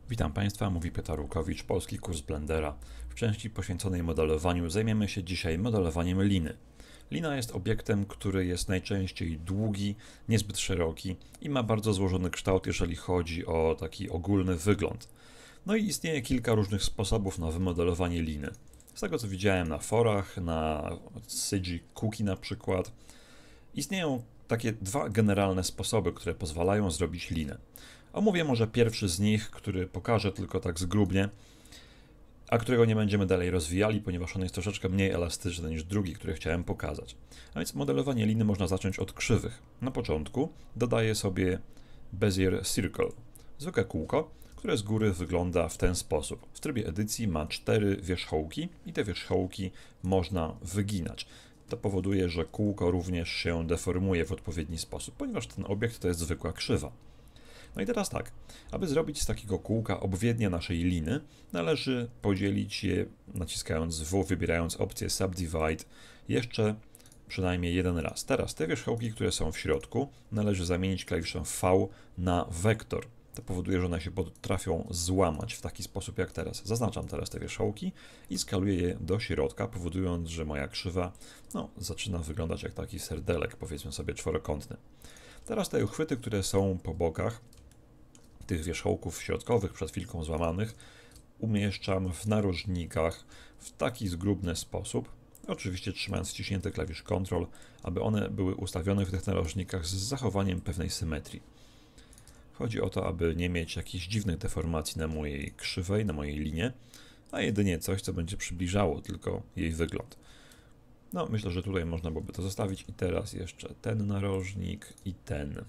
Witam Państwa, mówi Piotr Rukowicz, polski kurs Blendera. W części poświęconej modelowaniu zajmiemy się dzisiaj modelowaniem liny. Lina jest obiektem, który jest najczęściej długi, niezbyt szeroki i ma bardzo złożony kształt, jeżeli chodzi o taki ogólny wygląd. No i istnieje kilka różnych sposobów na wymodelowanie liny. Z tego co widziałem na forach, na CG Cookie na przykład, istnieją takie dwa generalne sposoby, które pozwalają zrobić linę. Omówię może pierwszy z nich, który pokażę tylko tak zgrubnie, a którego nie będziemy dalej rozwijali, ponieważ on jest troszeczkę mniej elastyczny niż drugi, który chciałem pokazać. A więc modelowanie liny można zacząć od krzywych. Na początku dodaję sobie Bezier Circle, zwykłe kółko, które z góry wygląda w ten sposób. W trybie edycji ma 4 wierzchołki i te wierzchołki można wyginać. To powoduje, że kółko również się deformuje w odpowiedni sposób, ponieważ ten obiekt to jest zwykła krzywa. No i teraz tak, aby zrobić z takiego kółka obwiednie naszej liny, należy podzielić je naciskając W, wybierając opcję Subdivide jeszcze przynajmniej jeden raz. Teraz te wierzchołki, które są w środku, należy zamienić klawiszem V na wektor. To powoduje, że one się potrafią złamać w taki sposób jak teraz. Zaznaczam teraz te wierzchołki i skaluję je do środka, powodując, że moja krzywa zaczyna wyglądać jak taki serdelek, powiedzmy sobie czworokątny. Teraz te uchwyty, które są po bokach tych wierzchołków środkowych, przed chwilką złamanych, umieszczam w narożnikach w taki zgrubny sposób, oczywiście trzymając wciśnięty klawisz Ctrl, aby one były ustawione w tych narożnikach z zachowaniem pewnej symetrii. Chodzi o to, aby nie mieć jakichś dziwnych deformacji na mojej krzywej, na mojej linie, a jedynie coś, co będzie przybliżało tylko jej wygląd. No, myślę, że tutaj można byłoby to zostawić i teraz jeszcze ten narożnik i ten.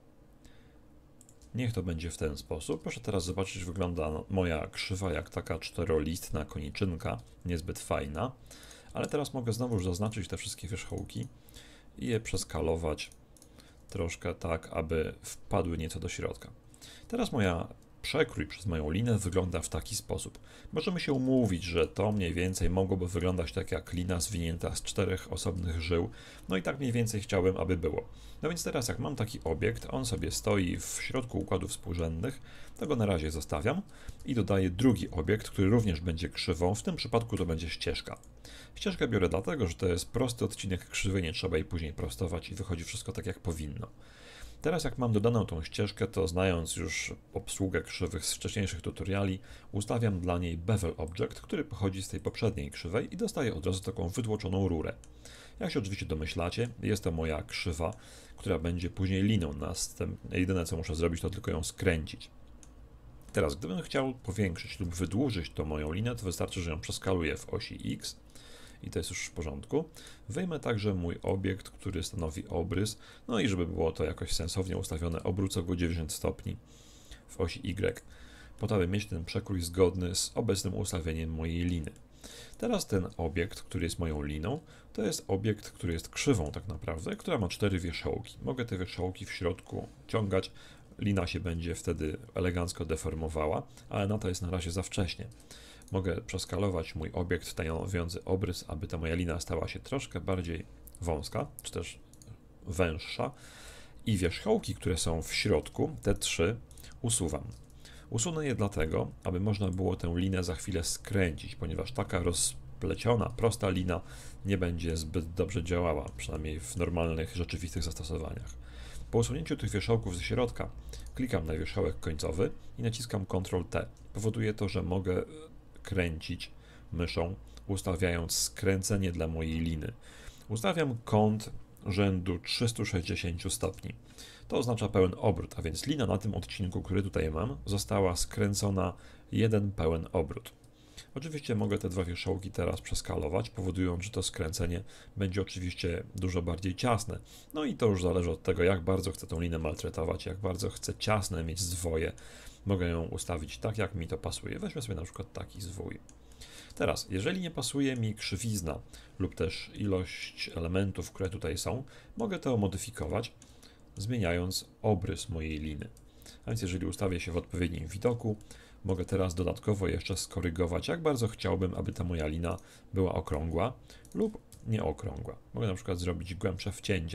Niech to będzie w ten sposób. Proszę teraz zobaczyć, jak wygląda moja krzywa jak taka czterolistna koniczynka, niezbyt fajna. Ale teraz mogę znowu zaznaczyć te wszystkie wierzchołki i je przeskalować troszkę tak, aby wpadły nieco do środka. Teraz przekrój przez moją linę wygląda w taki sposób. Możemy się umówić, że to mniej więcej mogłoby wyglądać tak jak lina zwinięta z 4 osobnych żył, no i tak mniej więcej chciałbym, aby było. No więc teraz jak mam taki obiekt, on sobie stoi w środku układów współrzędnych, to go na razie zostawiam i dodaję drugi obiekt, który również będzie krzywą, w tym przypadku to będzie ścieżka. Ścieżkę biorę dlatego, że to jest prosty odcinek krzywy, nie trzeba jej później prostować i wychodzi wszystko tak jak powinno. Teraz jak mam dodaną tą ścieżkę, to znając już obsługę krzywych z wcześniejszych tutoriali, ustawiam dla niej Bevel Object, który pochodzi z tej poprzedniej krzywej i dostaję od razu taką wytłoczoną rurę. Jak się oczywiście domyślacie, jest to moja krzywa, która będzie później liną. Jedyne co muszę zrobić, to tylko ją skręcić. Teraz gdybym chciał powiększyć lub wydłużyć tą moją linę, to wystarczy, że ją przeskaluję w osi X. I to jest już w porządku. Wyjmę także mój obiekt, który stanowi obrys, no i żeby było to jakoś sensownie ustawione, obrócę go 90 stopni w osi Y, po to, aby mieć ten przekrój zgodny z obecnym ustawieniem mojej liny. Teraz ten obiekt, który jest moją liną, to jest obiekt, który jest krzywą tak naprawdę, która ma 4 wierzchołki. Mogę te wierzchołki w środku ciągać, lina się będzie wtedy elegancko deformowała, ale na to jest na razie za wcześnie. Mogę przeskalować mój obiekt stanowiący obrys, aby ta moja lina stała się troszkę bardziej wąska, czy też węższa i wierzchołki, które są w środku, te 3, usuwam. Usunę je dlatego, aby można było tę linę za chwilę skręcić, ponieważ taka rozpleciona, prosta lina nie będzie zbyt dobrze działała, przynajmniej w normalnych, rzeczywistych zastosowaniach. Po usunięciu tych wierzchołków ze środka klikam na wierzchołek końcowy i naciskam Ctrl+T. Powoduje to, że mogę kręcić myszą, ustawiając skręcenie dla mojej liny. Ustawiam kąt rzędu 360 stopni. To oznacza pełen obrót, a więc lina na tym odcinku, który tutaj mam, została skręcona jeden pełen obrót. Oczywiście mogę te dwa wierzchołki teraz przeskalować, powodując, że to skręcenie będzie oczywiście dużo bardziej ciasne. No i to już zależy od tego, jak bardzo chcę tą linę maltretować, jak bardzo chcę ciasne mieć zwoje. Mogę ją ustawić tak, jak mi to pasuje. Weźmy sobie na przykład taki zwój. Teraz, jeżeli nie pasuje mi krzywizna lub też ilość elementów, które tutaj są, mogę to modyfikować, zmieniając obrys mojej liny. A więc jeżeli ustawię się w odpowiednim widoku, mogę teraz dodatkowo jeszcze skorygować, jak bardzo chciałbym, aby ta moja lina była okrągła lub nieokrągła. Mogę na przykład zrobić głębsze wcięcia.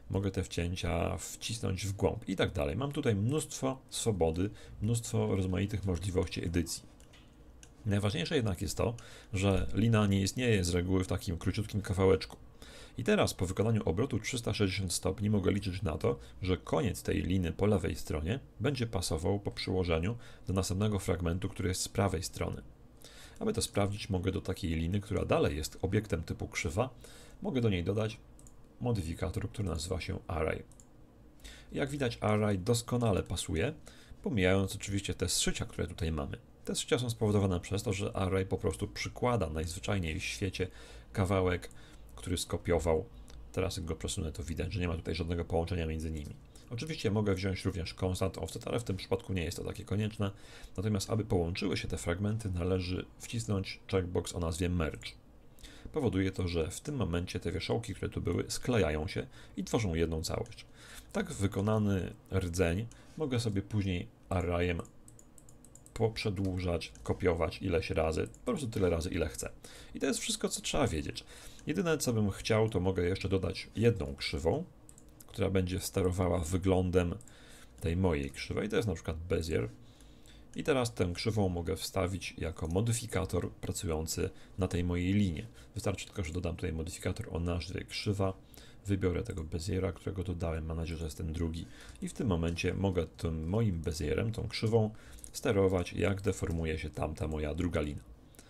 mogę te wcięcia wcisnąć w głąb i tak dalej. Mam tutaj mnóstwo swobody, mnóstwo rozmaitych możliwości edycji. Najważniejsze jednak jest to, że lina nie istnieje z reguły w takim króciutkim kawałeczku. I teraz po wykonaniu obrotu 360 stopni mogę liczyć na to, że koniec tej liny po lewej stronie będzie pasował po przyłożeniu do następnego fragmentu, który jest z prawej strony. Aby to sprawdzić, mogę do takiej liny, która dalej jest obiektem typu krzywa, mogę do niej dodać modyfikator, który nazywa się Array. Jak widać, Array doskonale pasuje, pomijając oczywiście te zszycia, które tutaj mamy. Te zszycia są spowodowane przez to, że Array po prostu przykłada najzwyczajniej w świecie kawałek, który skopiował. Teraz jak go przesunę, to widać, że nie ma tutaj żadnego połączenia między nimi. Oczywiście mogę wziąć również constant offset, ale w tym przypadku nie jest to takie konieczne. Natomiast aby połączyły się te fragmenty, należy wcisnąć checkbox o nazwie merge. Powoduje to, że w tym momencie te wierzchołki, które tu były, sklejają się i tworzą jedną całość. Tak wykonany rdzeń mogę sobie później arrayem poprzedłużać, kopiować ileś razy, po prostu tyle razy, ile chcę. I to jest wszystko, co trzeba wiedzieć. Jedyne, co bym chciał, to mogę jeszcze dodać jedną krzywą, która będzie sterowała wyglądem tej mojej krzywej. To jest na przykład Bezier. I teraz tę krzywą mogę wstawić jako modyfikator pracujący na tej mojej linie. Wystarczy tylko, że dodam tutaj modyfikator o nazwie krzywa, wybiorę tego Beziera, którego dodałem, mam nadzieję, że jest ten drugi i w tym momencie mogę tym moim Bezierem, tą krzywą sterować, jak deformuje się tamta moja druga lina.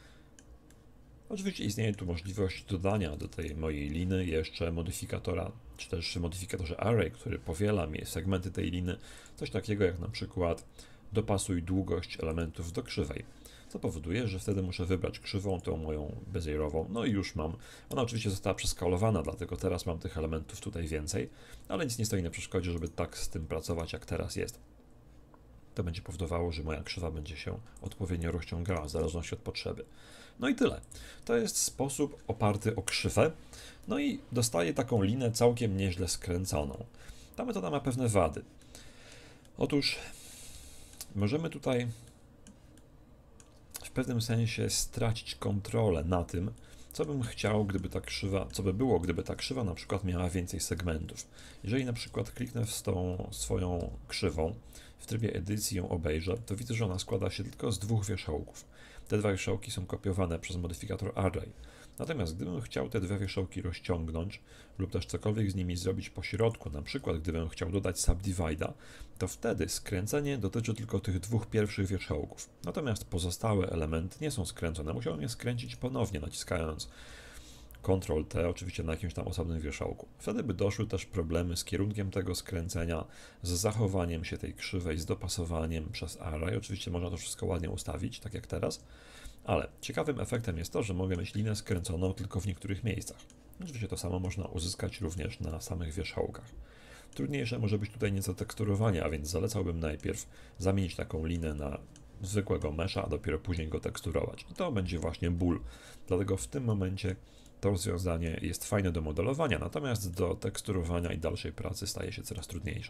Oczywiście istnieje tu możliwość dodania do tej mojej liny jeszcze modyfikatora, czy też modyfikatorze Array, który powiela mi segmenty tej liny, coś takiego jak na przykład dopasuj długość elementów do krzywej, co powoduje, że wtedy muszę wybrać krzywą, tą moją bezierową, no i już mam. Ona oczywiście została przeskalowana, dlatego teraz mam tych elementów tutaj więcej, ale nic nie stoi na przeszkodzie, żeby tak z tym pracować, jak teraz jest. To będzie powodowało, że moja krzywa będzie się odpowiednio rozciągała w zależności od potrzeby. No i tyle. To jest sposób oparty o krzywę, no i dostaję taką linę całkiem nieźle skręconą. Ta metoda ma pewne wady. Otóż możemy tutaj w pewnym sensie stracić kontrolę na tym, co bym chciał, gdyby ta krzywa, co by było, gdyby ta krzywa na przykład miała więcej segmentów. Jeżeli na przykład kliknę z tą swoją krzywą, w trybie edycji ją obejrzę, to widzę, że ona składa się tylko z dwóch wierzchołków. Te dwa wierzchołki są kopiowane przez modyfikator Array. Natomiast gdybym chciał te dwa wierzchołki rozciągnąć lub też cokolwiek z nimi zrobić po środku, na przykład gdybym chciał dodać subdivide'a, to wtedy skręcenie dotyczy tylko tych dwóch pierwszych wierzchołków. Natomiast pozostałe elementy nie są skręcone. Musiałem je skręcić ponownie, naciskając Ctrl-T, oczywiście na jakimś tam osobnym wierzchołku. Wtedy by doszły też problemy z kierunkiem tego skręcenia, z zachowaniem się tej krzywej, z dopasowaniem przez Array. Oczywiście można to wszystko ładnie ustawić, tak jak teraz. Ale ciekawym efektem jest to, że mogę mieć linę skręconą tylko w niektórych miejscach. Oczywiście to samo można uzyskać również na samych wierzchołkach. Trudniejsze może być tutaj nieco teksturowanie, a więc zalecałbym najpierw zamienić taką linę na zwykłego mesha, a dopiero później go teksturować. I to będzie właśnie ból. Dlatego w tym momencie to rozwiązanie jest fajne do modelowania, natomiast do teksturowania i dalszej pracy staje się coraz trudniejsze.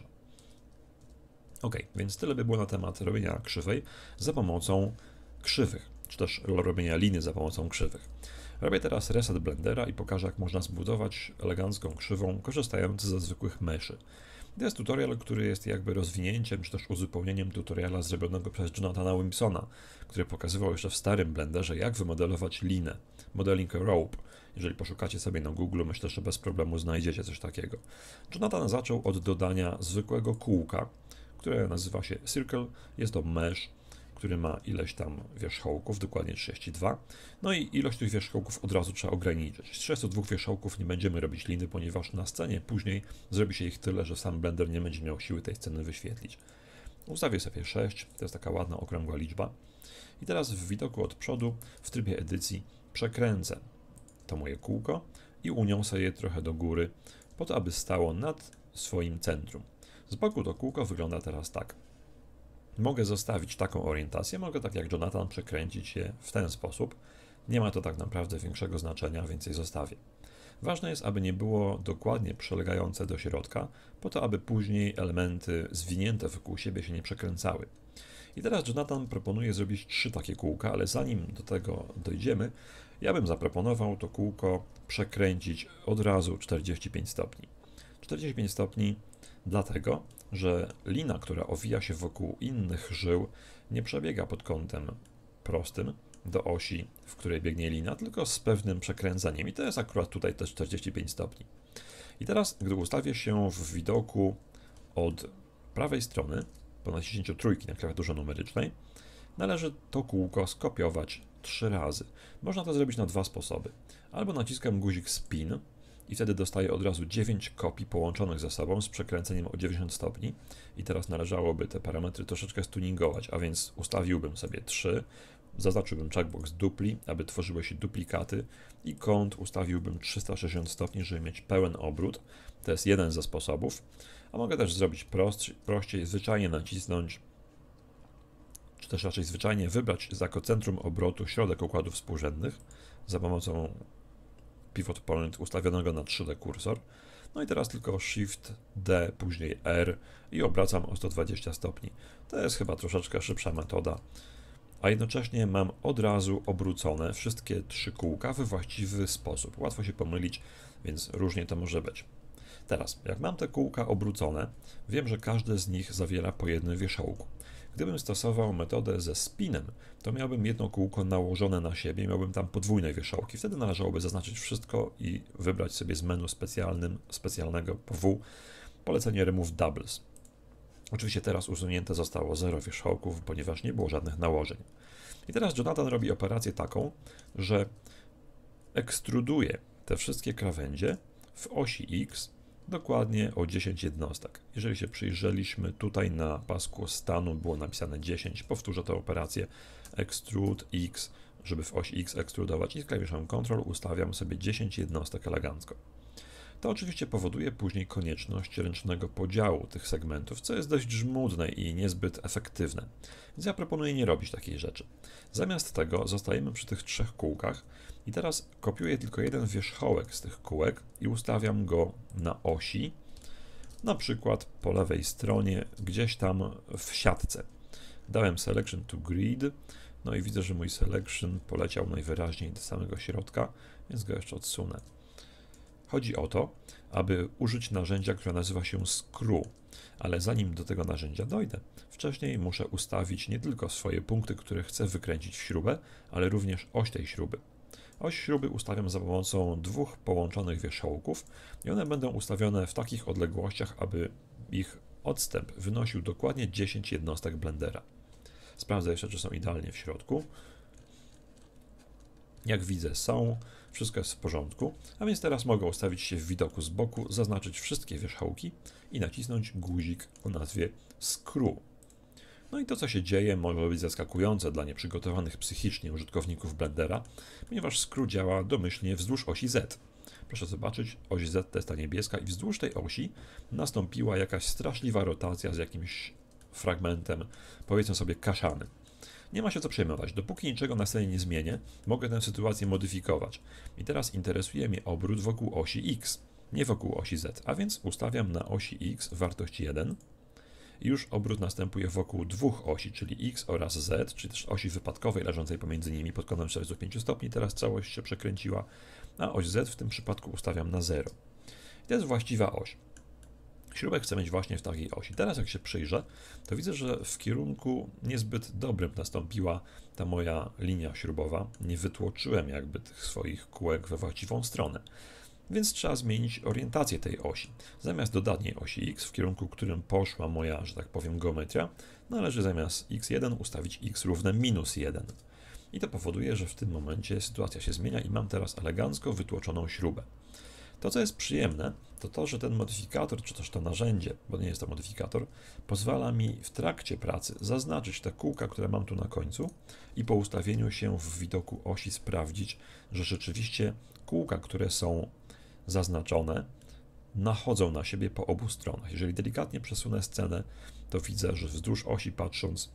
Ok, więc tyle by było na temat robienia krzywej za pomocą krzywych, czy też robienia liny za pomocą krzywych. Robię teraz reset Blendera i pokażę, jak można zbudować elegancką krzywą, korzystając ze zwykłych meszy. To jest tutorial, który jest jakby rozwinięciem, czy też uzupełnieniem tutoriala zrobionego przez Jonathana Wilsona, który pokazywał jeszcze w starym Blenderze, jak wymodelować linę, modeling rope. Jeżeli poszukacie sobie na Google, myślę, że bez problemu znajdziecie coś takiego. Jonathan zaczął od dodania zwykłego kółka, które nazywa się Circle, jest to mesh, który ma ileś tam wierzchołków, dokładnie 32. No i ilość tych wierzchołków od razu trzeba ograniczyć. Z 32 wierzchołków nie będziemy robić liny, ponieważ na scenie później zrobi się ich tyle, że sam Blender nie będzie miał siły tej sceny wyświetlić. Ustawię sobie 6, to jest taka ładna, okrągła liczba. I teraz w widoku od przodu, w trybie edycji, przekręcę to moje kółko i uniosę je trochę do góry, po to, aby stało nad swoim centrum. Z boku to kółko wygląda teraz tak. Mogę zostawić taką orientację, mogę tak jak Jonathan przekręcić je w ten sposób. Nie ma to tak naprawdę większego znaczenia, więc je zostawię. Ważne jest, aby nie było dokładnie przylegające do środka, po to, aby później elementy zwinięte wokół siebie się nie przekręcały. I teraz Jonathan proponuje zrobić 3 takie kółka, ale zanim do tego dojdziemy, ja bym zaproponował to kółko przekręcić od razu 45 stopni. 45 stopni dlatego, że lina, która owija się wokół innych żył, nie przebiega pod kątem prostym do osi, w której biegnie lina, tylko z pewnym przekręceniem. I to jest akurat tutaj też 45 stopni. I teraz, gdy ustawię się w widoku od prawej strony, po naciśnięciu trójki na klawiaturze numerycznej, należy to kółko skopiować 3 razy. Można to zrobić na 2 sposoby. Albo naciskam guzik Spin i wtedy dostaję od razu 9 kopii połączonych ze sobą z przekręceniem o 90 stopni. I teraz należałoby te parametry troszeczkę stuningować, a więc ustawiłbym sobie 3, zaznaczyłbym checkbox dupli, aby tworzyły się duplikaty i kąt ustawiłbym 360 stopni, żeby mieć pełen obrót. To jest jeden ze sposobów, a mogę też zrobić prościej, zwyczajnie nacisnąć, czy też raczej zwyczajnie wybrać jako centrum obrotu środek układów współrzędnych za pomocą pivot point ustawionego na 3D kursor. No i teraz tylko Shift D, później R i obracam o 120 stopni. To jest chyba troszeczkę szybsza metoda, a jednocześnie mam od razu obrócone wszystkie 3 kółka we właściwy sposób. Łatwo się pomylić, więc różnie to może być. Teraz, jak mam te kółka obrócone, wiem, że każde z nich zawiera po jednym wierzchołku. Gdybym stosował metodę ze spinem, to miałbym jedno kółko nałożone na siebie i miałbym tam podwójne wierzchołki. Wtedy należałoby zaznaczyć wszystko i wybrać sobie z menu specjalnego w polecenie Remove Doubles. Oczywiście teraz usunięte zostało 0 wierzchołków, ponieważ nie było żadnych nałożeń. I teraz Jonathan robi operację taką, że ekstruduje te wszystkie krawędzie w osi X dokładnie o 10 jednostek. Jeżeli się przyjrzeliśmy, tutaj na pasku stanu było napisane 10. Powtórzę tę operację Extrude X, żeby w osi X ekstrudować i z klawiszem Ctrl ustawiam sobie 10 jednostek elegancko. To oczywiście powoduje później konieczność ręcznego podziału tych segmentów, co jest dość żmudne i niezbyt efektywne. Więc ja proponuję nie robić takiej rzeczy. Zamiast tego zostajemy przy tych 3 kółkach i teraz kopiuję tylko jeden wierzchołek z tych kółek i ustawiam go na osi, na przykład po lewej stronie, gdzieś tam w siatce. Dałem Selection to Grid, no i widzę, że mój Selection poleciał najwyraźniej do samego środka, więc go jeszcze odsunę. Chodzi o to, aby użyć narzędzia, które nazywa się Screw, ale zanim do tego narzędzia dojdę, wcześniej muszę ustawić nie tylko swoje punkty, które chcę wykręcić w śrubę, ale również oś tej śruby. Oś śruby ustawiam za pomocą 2 połączonych wierzchołków i one będą ustawione w takich odległościach, aby ich odstęp wynosił dokładnie 10 jednostek blendera. Sprawdzę jeszcze, czy są idealnie w środku. Jak widzę, są. Wszystko jest w porządku, a więc teraz mogę ustawić się w widoku z boku, zaznaczyć wszystkie wierzchołki i nacisnąć guzik o nazwie Screw. No i to, co się dzieje, może być zaskakujące dla nieprzygotowanych psychicznie użytkowników Blendera, ponieważ Screw działa domyślnie wzdłuż osi Z. Proszę zobaczyć, oś Z to jest ta niebieska i wzdłuż tej osi nastąpiła jakaś straszliwa rotacja z jakimś fragmentem, powiedzmy sobie, kaszany. Nie ma się co przejmować. Dopóki niczego na scenie nie zmienię, mogę tę sytuację modyfikować. I teraz interesuje mnie obrót wokół osi X, nie wokół osi Z. A więc ustawiam na osi X wartość 1 i już obrót następuje wokół 2 osi, czyli X oraz Z, czyli też osi wypadkowej leżącej pomiędzy nimi pod kątem 45 stopni. Teraz całość się przekręciła, a oś Z w tym przypadku ustawiam na 0. I to jest właściwa oś. Śrubek chcę mieć właśnie w takiej osi. Teraz jak się przyjrzę, to widzę, że w kierunku niezbyt dobrym nastąpiła ta moja linia śrubowa. Nie wytłoczyłem jakby tych swoich kółek we właściwą stronę. Więc trzeba zmienić orientację tej osi. Zamiast dodatniej osi X, w kierunku którym poszła moja, że tak powiem, geometria, należy zamiast x1 ustawić x równe -1. I to powoduje, że w tym momencie sytuacja się zmienia i mam teraz elegancko wytłoczoną śrubę. To, co jest przyjemne, to to, że ten modyfikator, czy też to narzędzie, bo nie jest to modyfikator, pozwala mi w trakcie pracy zaznaczyć te kółka, które mam tu na końcu i po ustawieniu się w widoku osi sprawdzić, że rzeczywiście kółka, które są zaznaczone, nachodzą na siebie po obu stronach. Jeżeli delikatnie przesunę scenę, to widzę, że wzdłuż osi patrząc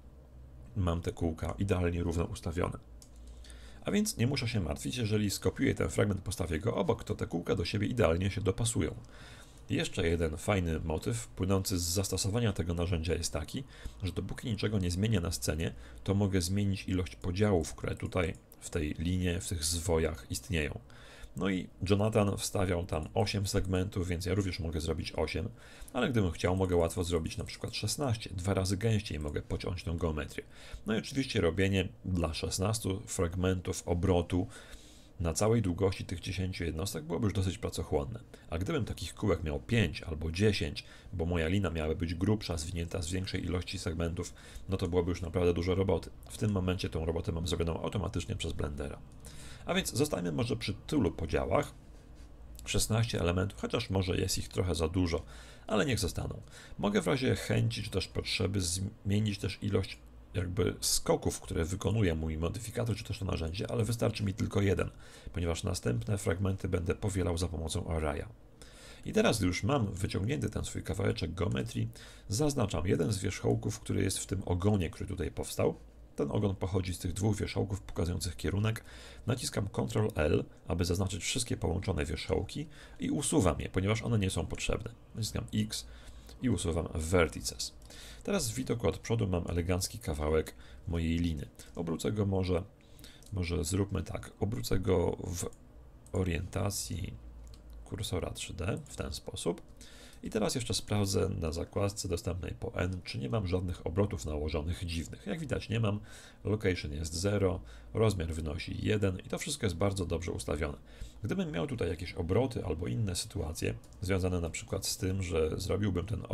mam te kółka idealnie równo ustawione. A więc nie muszę się martwić, jeżeli skopiuję ten fragment, postawię go obok, to te kółka do siebie idealnie się dopasują. Jeszcze jeden fajny motyw płynący z zastosowania tego narzędzia jest taki, że dopóki niczego nie zmienię na scenie, to mogę zmienić ilość podziałów, które tutaj w tej linie, w tych zwojach istnieją. No i Jonathan wstawiał tam 8 segmentów, więc ja również mogę zrobić 8, ale gdybym chciał, mogę łatwo zrobić na przykład 16, 2 razy gęściej mogę pociąć tą geometrię. No i oczywiście robienie dla 16 fragmentów obrotu na całej długości tych 10 jednostek byłoby już dosyć pracochłonne. A gdybym takich kółek miał 5 albo 10, bo moja lina miałaby być grubsza, zwinięta z większej ilości segmentów, no to byłoby już naprawdę dużo roboty. W tym momencie tą robotę mam zrobioną automatycznie przez Blendera. A więc zostańmy może przy tylu podziałach. 16 elementów, chociaż może jest ich trochę za dużo, ale niech zostaną. Mogę w razie chęci czy też potrzeby zmienić też ilość jakby skoków, które wykonuje mój modyfikator czy też to narzędzie, ale wystarczy mi tylko jeden, ponieważ następne fragmenty będę powielał za pomocą arraya. I teraz, gdy już mam wyciągnięty ten swój kawałeczek geometrii, zaznaczam jeden z wierzchołków, który jest w tym ogonie, który tutaj powstał. Ten ogon pochodzi z tych dwóch wierzchołków pokazujących kierunek. Naciskam Ctrl L, aby zaznaczyć wszystkie połączone wierzchołki i usuwam je, ponieważ one nie są potrzebne. Naciskam X i usuwam Vertices. Teraz z widoku od przodu mam elegancki kawałek mojej liny. Obrócę go może zróbmy tak, obrócę go w orientacji kursora 3D w ten sposób. I teraz jeszcze sprawdzę na zakładce dostępnej po N, czy nie mam żadnych obrotów nałożonych dziwnych. Jak widać nie mam, location jest 0, rozmiar wynosi 1 i to wszystko jest bardzo dobrze ustawione. Gdybym miał tutaj jakieś obroty albo inne sytuacje związane na przykład z tym, że zrobiłbym ten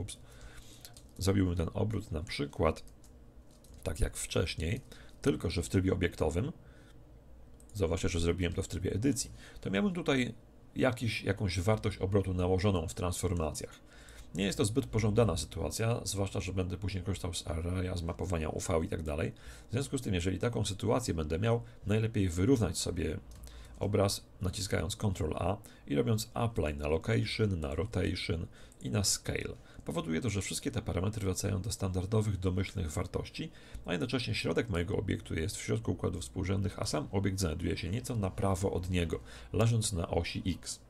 obrót na przykład tak jak wcześniej, tylko że w trybie obiektowym, zobaczcie, że zrobiłem to w trybie edycji, to miałbym tutaj jakąś wartość obrotu nałożoną w transformacjach. Nie jest to zbyt pożądana sytuacja, zwłaszcza, że będę później korzystał z arraya, z mapowania UV i tak dalej. W związku z tym, jeżeli taką sytuację będę miał, najlepiej wyrównać sobie obraz naciskając Ctrl A i robiąc Apply na Location, na Rotation i na Scale. Powoduje to, że wszystkie te parametry wracają do standardowych, domyślnych wartości, a jednocześnie środek mojego obiektu jest w środku układów współrzędnych, a sam obiekt znajduje się nieco na prawo od niego, leżąc na osi X.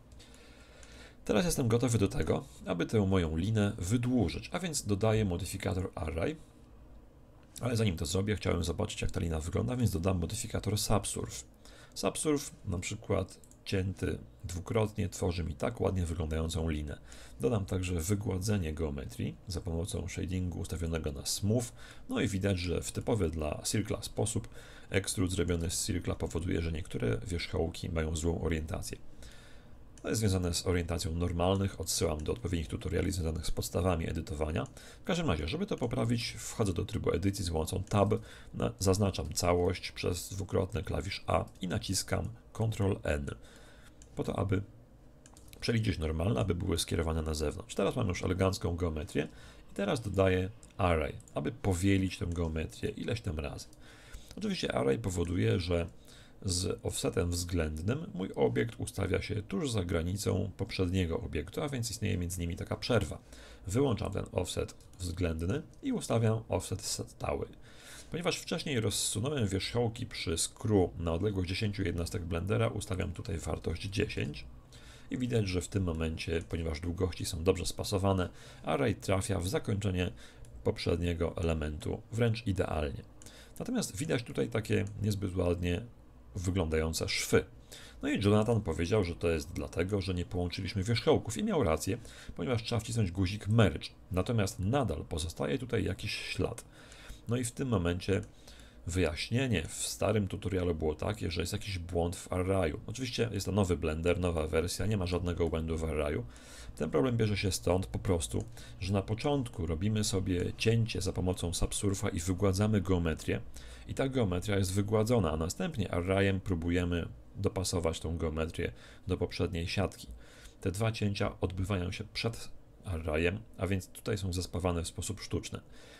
Teraz jestem gotowy do tego, aby tę moją linę wydłużyć, a więc dodaję modyfikator Array, ale zanim to zrobię, chciałem zobaczyć, jak ta lina wygląda, więc dodam modyfikator Subsurf. Subsurf, na przykład cięty dwukrotnie, tworzy mi tak ładnie wyglądającą linę. Dodam także wygładzenie geometrii za pomocą shadingu ustawionego na Smooth. No i widać, że w typowy dla Circla sposób extrude zrobiony z Circla powoduje, że niektóre wierzchołki mają złą orientację. To jest związane z orientacją normalnych, odsyłam do odpowiednich tutoriali związanych z podstawami edytowania. W każdym razie, żeby to poprawić, wchodzę do trybu edycji z pomocą Tab, zaznaczam całość przez dwukrotny klawisz A i naciskam Ctrl N, po to, aby przeliczyć normalne, aby były skierowane na zewnątrz. Teraz mam już elegancką geometrię i teraz dodaję Array, aby powielić tę geometrię ileś tam razy. Oczywiście Array powoduje, że z offsetem względnym mój obiekt ustawia się tuż za granicą poprzedniego obiektu, a więc istnieje między nimi taka przerwa. Wyłączam ten offset względny i ustawiam offset stały. Ponieważ wcześniej rozsunąłem wierzchołki przy screw na odległość 10 jednostek Blendera, ustawiam tutaj wartość 10 i widać, że w tym momencie, ponieważ długości są dobrze spasowane, array trafia w zakończenie poprzedniego elementu wręcz idealnie. Natomiast widać tutaj takie niezbyt ładnie wyglądające szwy. No i Jonathan powiedział, że to jest dlatego, że nie połączyliśmy wierzchołków i miał rację, ponieważ trzeba wcisnąć guzik Merge. Natomiast nadal pozostaje tutaj jakiś ślad. No i w tym momencie wyjaśnienie w starym tutorialu było takie, że jest jakiś błąd w Arrayu. Oczywiście jest to nowy Blender, nowa wersja, nie ma żadnego błędu w Arrayu. Ten problem bierze się stąd po prostu, że na początku robimy sobie cięcie za pomocą Subsurfa i wygładzamy geometrię i ta geometria jest wygładzona, a następnie Arrayem próbujemy dopasować tą geometrię do poprzedniej siatki. Te dwa cięcia odbywają się przed Arrayem, a więc tutaj są zespawane w sposób sztuczny.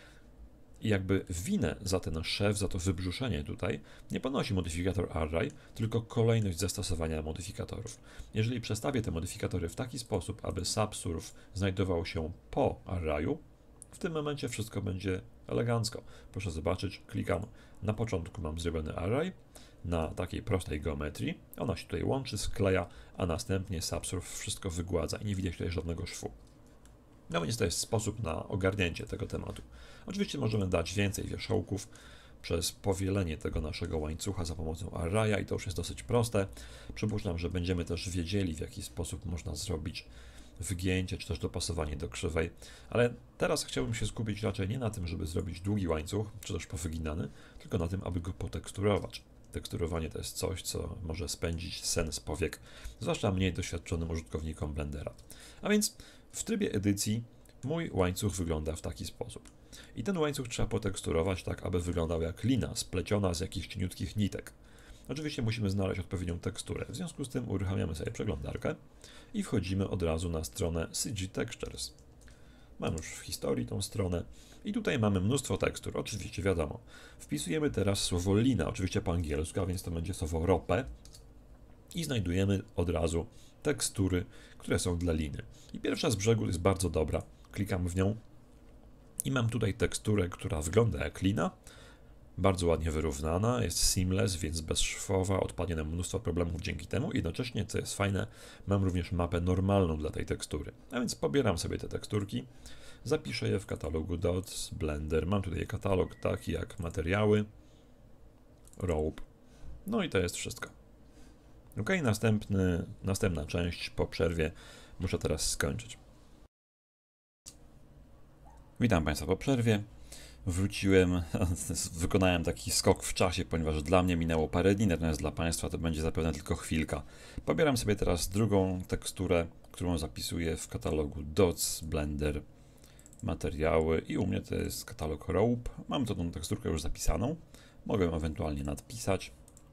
I jakby winę za ten szef, za to wybrzuszenie tutaj nie ponosi modyfikator Array, tylko kolejność zastosowania modyfikatorów. Jeżeli przestawię te modyfikatory w taki sposób, aby Subsurf znajdował się po Arrayu, w tym momencie wszystko będzie elegancko. Proszę zobaczyć, klikam, na początku mam zrobiony Array na takiej prostej geometrii, ona się tutaj łączy, skleja, a następnie Subsurf wszystko wygładza i nie widać tutaj żadnego szwu. No więc to jest sposób na ogarnięcie tego tematu. Oczywiście możemy dać więcej wierzchołków, przez powielenie tego naszego łańcucha za pomocą arraya i to już jest dosyć proste. Przypuszczam, że będziemy też wiedzieli, w jaki sposób można zrobić wgięcie czy też dopasowanie do krzywej, ale teraz chciałbym się skupić raczej nie na tym, żeby zrobić długi łańcuch, czy też powyginany, tylko na tym, aby go poteksturować. Teksturowanie to jest coś, co może spędzić sen z powiek, zwłaszcza mniej doświadczonym użytkownikom Blendera. A więc w trybie edycji mój łańcuch wygląda w taki sposób. I ten łańcuch trzeba poteksturować tak, aby wyglądał jak lina spleciona z jakichś cieniutkich nitek. Oczywiście musimy znaleźć odpowiednią teksturę, w związku z tym uruchamiamy sobie przeglądarkę i wchodzimy od razu na stronę CG Textures. Mam już w historii tą stronę i tutaj mamy mnóstwo tekstur, oczywiście wiadomo. Wpisujemy teraz słowo lina, oczywiście po angielsku, a więc to będzie słowo rope i znajdujemy od razu tekstury, które są dla liny. I pierwsza z brzegu jest bardzo dobra, klikam w nią i mam tutaj teksturę, która wygląda jak lina, bardzo ładnie wyrównana, jest seamless, więc bezszwowa, odpadnie nam mnóstwo problemów dzięki temu. Jednocześnie, co jest fajne, mam również mapę normalną dla tej tekstury. A więc pobieram sobie te teksturki, zapiszę je w katalogu Dots, Blender. Mam tutaj katalog taki jak materiały, rope. No i to jest wszystko. Ok, następna część po przerwie. Muszę teraz skończyć. Witam Państwa po przerwie. Wróciłem, wykonałem taki skok w czasie, ponieważ dla mnie minęło parę dni, natomiast dla Państwa to będzie zapewne tylko chwilka. Pobieram sobie teraz drugą teksturę, którą zapisuję w katalogu Dots, Blender, materiały i u mnie to jest katalog Rope. Mam tą teksturkę już zapisaną, mogę ją ewentualnie nadpisać.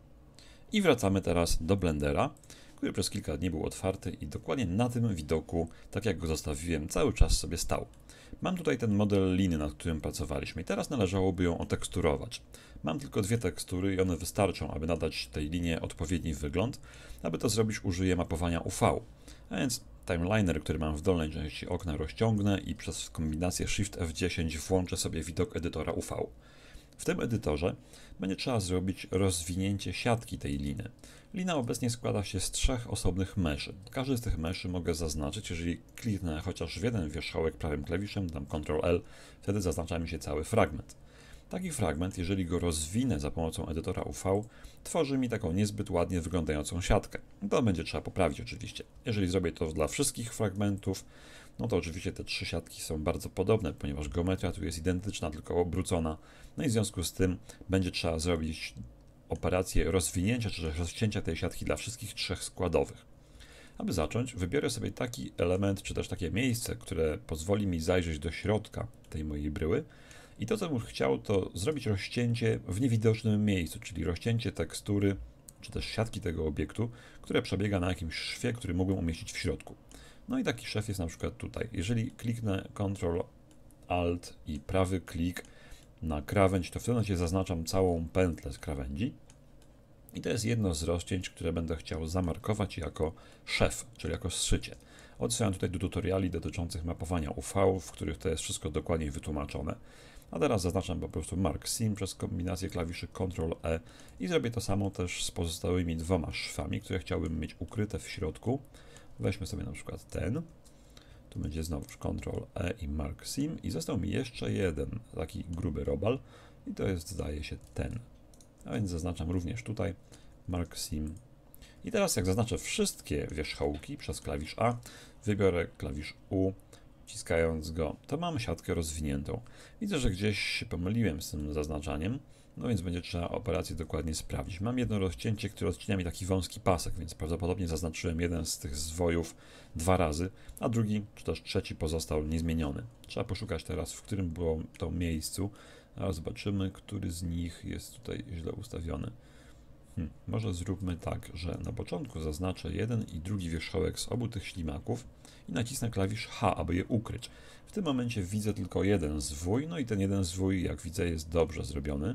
I wracamy teraz do Blendera, który przez kilka dni był otwarty i dokładnie na tym widoku, tak jak go zostawiłem, cały czas sobie stał. Mam tutaj ten model liny, nad którym pracowaliśmy i teraz należałoby ją oteksturować. Mam tylko dwie tekstury i one wystarczą, aby nadać tej linie odpowiedni wygląd. Aby to zrobić, użyję mapowania UV. A więc timeliner, który mam w dolnej części okna, rozciągnę i przez kombinację Shift F10 włączę sobie widok edytora UV. W tym edytorze będzie trzeba zrobić rozwinięcie siatki tej liny. Lina obecnie składa się z 3 osobnych meszy. Każdy z tych meszy mogę zaznaczyć, jeżeli kliknę chociaż w jeden wierzchołek prawym klawiszem, dam Ctrl-L, wtedy zaznacza mi się cały fragment. Taki fragment, jeżeli go rozwinę za pomocą edytora UV, tworzy mi taką niezbyt ładnie wyglądającą siatkę. To będzie trzeba poprawić oczywiście. Jeżeli zrobię to dla wszystkich fragmentów, no to oczywiście te 3 siatki są bardzo podobne, ponieważ geometria tu jest identyczna, tylko obrócona. No i w związku z tym będzie trzeba zrobić operację rozwinięcia czy rozcięcia tej siatki dla wszystkich 3 składowych. Aby zacząć, wybiorę sobie taki element, czy też takie miejsce, które pozwoli mi zajrzeć do środka tej mojej bryły. I to, co bym chciał, to zrobić rozcięcie w niewidocznym miejscu, czyli rozcięcie tekstury, czy też siatki tego obiektu, które przebiega na jakimś szwie, który mógłbym umieścić w środku. No i taki szef jest na przykład tutaj. Jeżeli kliknę Ctrl Alt i prawy klik na krawędź, to w tym momencie zaznaczam całą pętlę z krawędzi. I to jest jedno z rozcięć, które będę chciał zamarkować jako szef, czyli jako zszycie. Odsyłam tutaj do tutoriali dotyczących mapowania UV, w których to jest wszystko dokładniej wytłumaczone. A teraz zaznaczam po prostu Mark Seam przez kombinację klawiszy Ctrl-E i zrobię to samo też z pozostałymi 2 szwami, które chciałbym mieć ukryte w środku. Weźmy sobie na przykład ten. Tu będzie znowu Ctrl-E i Mark Seam i został mi jeszcze jeden taki gruby robal i to jest, zdaje się, ten. A więc zaznaczam również tutaj Mark Seam. I teraz jak zaznaczę wszystkie wierzchołki przez klawisz A, wybiorę klawisz U, wciskając go, to mam siatkę rozwiniętą. Widzę, że gdzieś się pomyliłem z tym zaznaczaniem, no więc będzie trzeba operację dokładnie sprawdzić. Mam jedno rozcięcie, które odcina mi taki wąski pasek, więc prawdopodobnie zaznaczyłem jeden z tych zwojów 2 razy, a drugi, czy też trzeci pozostał niezmieniony. Trzeba poszukać teraz, w którym było to miejscu, a zobaczymy, który z nich jest tutaj źle ustawiony. Może zróbmy tak, że na początku zaznaczę jeden i drugi wierzchołek z obu tych ślimaków i nacisnę klawisz H, aby je ukryć. W tym momencie widzę tylko jeden zwój, no i ten jeden zwój, jak widzę, jest dobrze zrobiony.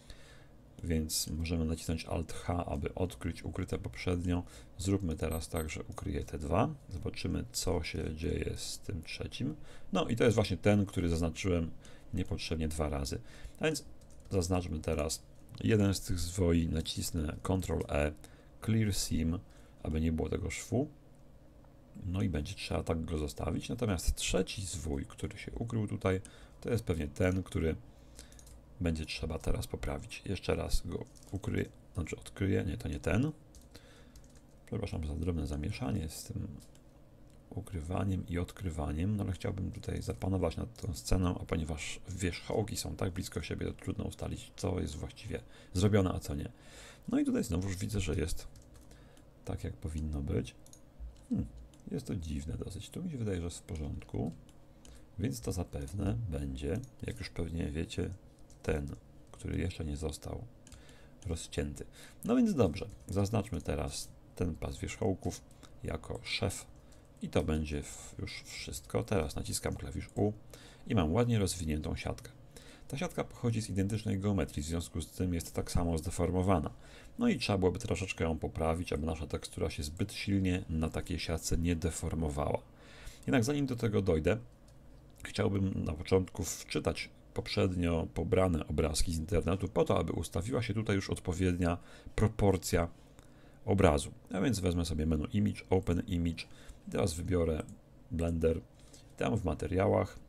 Więc możemy nacisnąć Alt H, aby odkryć ukryte poprzednio. Zróbmy teraz tak, że ukryję te 2. Zobaczymy, co się dzieje z tym trzecim. No i to jest właśnie ten, który zaznaczyłem niepotrzebnie 2 razy. A więc zaznaczmy teraz jeden z tych zwoi, nacisnę Ctrl-E, Clear Seam, aby nie było tego szwu. No i będzie trzeba tak go zostawić. Natomiast trzeci zwój, który się ukrył tutaj, to jest pewnie ten, który będzie trzeba teraz poprawić. Jeszcze raz go ukryję, znaczy odkryję, nie, to nie ten. Przepraszam za drobne zamieszanie z tym ukrywaniem i odkrywaniem, no ale chciałbym tutaj zapanować nad tą sceną, a ponieważ wierzchołki są tak blisko siebie, to trudno ustalić, co jest właściwie zrobione, a co nie. No i tutaj znowuż widzę, że jest tak, jak powinno być. Jest to dziwne dosyć. Tu mi się wydaje, że jest w porządku, więc to zapewne będzie, jak już pewnie wiecie, ten, który jeszcze nie został rozcięty. No więc dobrze, zaznaczmy teraz ten pas wierzchołków jako szef i to będzie już wszystko. Teraz naciskam klawisz U i mam ładnie rozwiniętą siatkę. Ta siatka pochodzi z identycznej geometrii, w związku z tym jest tak samo zdeformowana. No i trzeba byłoby troszeczkę ją poprawić, aby nasza tekstura się zbyt silnie na takiej siatce nie deformowała. Jednak zanim do tego dojdę, chciałbym na początku wczytać poprzednio pobrane obrazki z internetu po to, aby ustawiła się tutaj już odpowiednia proporcja obrazu. A więc wezmę sobie menu Image, Open Image i teraz wybiorę Blender. Tam w materiałach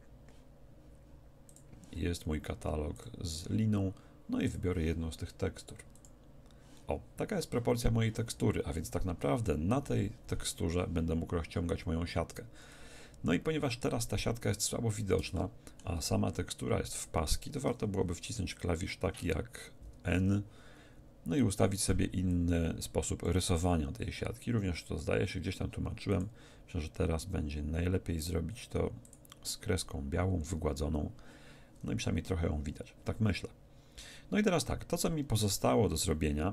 jest mój katalog z liną, no i wybiorę jedną z tych tekstur. O, taka jest proporcja mojej tekstury, a więc tak naprawdę na tej teksturze będę mógł rozciągać moją siatkę. No i ponieważ teraz ta siatka jest słabo widoczna, a sama tekstura jest w paski, to warto byłoby wcisnąć klawisz taki jak N, no i ustawić sobie inny sposób rysowania tej siatki. Również to zdaje się, gdzieś tam tłumaczyłem, że teraz będzie najlepiej zrobić to z kreską białą, wygładzoną, no i przynajmniej trochę ją widać, tak myślę. No i teraz tak, to co mi pozostało do zrobienia,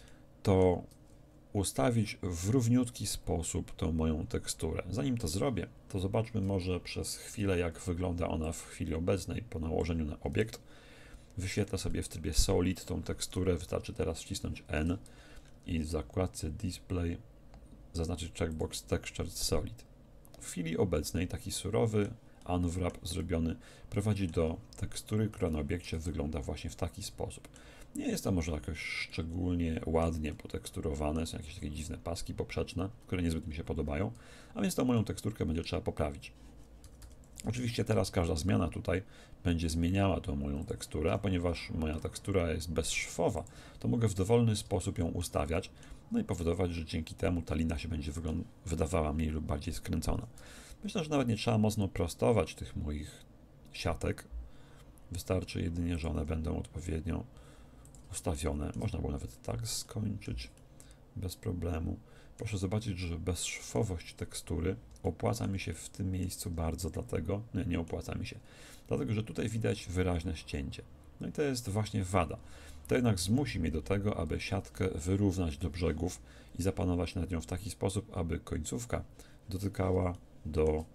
to ustawić w równiutki sposób tą moją teksturę. Zanim to zrobię, to zobaczmy może przez chwilę, jak wygląda ona w chwili obecnej po nałożeniu na obiekt. Wyświetlę sobie w trybie Solid tą teksturę, wystarczy teraz wcisnąć N i w zakładce Display zaznaczyć checkbox Textured Solid. W chwili obecnej taki surowy unwrap zrobiony prowadzi do tekstury, która na obiekcie wygląda właśnie w taki sposób. Nie jest to może jakoś szczególnie ładnie poteksturowane, są jakieś takie dziwne paski poprzeczne, które niezbyt mi się podobają, a więc tą moją teksturkę będzie trzeba poprawić. Oczywiście teraz każda zmiana tutaj będzie zmieniała tą moją teksturę, a ponieważ moja tekstura jest bezszwowa, to mogę w dowolny sposób ją ustawiać, no i powodować, że dzięki temu ta lina się będzie wydawała mniej lub bardziej skręcona. Myślę, że nawet nie trzeba mocno prostować tych moich siatek, wystarczy jedynie, że one będą odpowiednio ustawione. Można było nawet tak skończyć bez problemu. Proszę zobaczyć, że bezszwowość tekstury opłaca mi się w tym miejscu bardzo, dlatego, nie opłaca mi się, dlatego, że tutaj widać wyraźne ścięcie. No i to jest właśnie wada. To jednak zmusi mnie do tego, aby siatkę wyrównać do brzegów i zapanować nad nią w taki sposób, aby końcówka dotykała do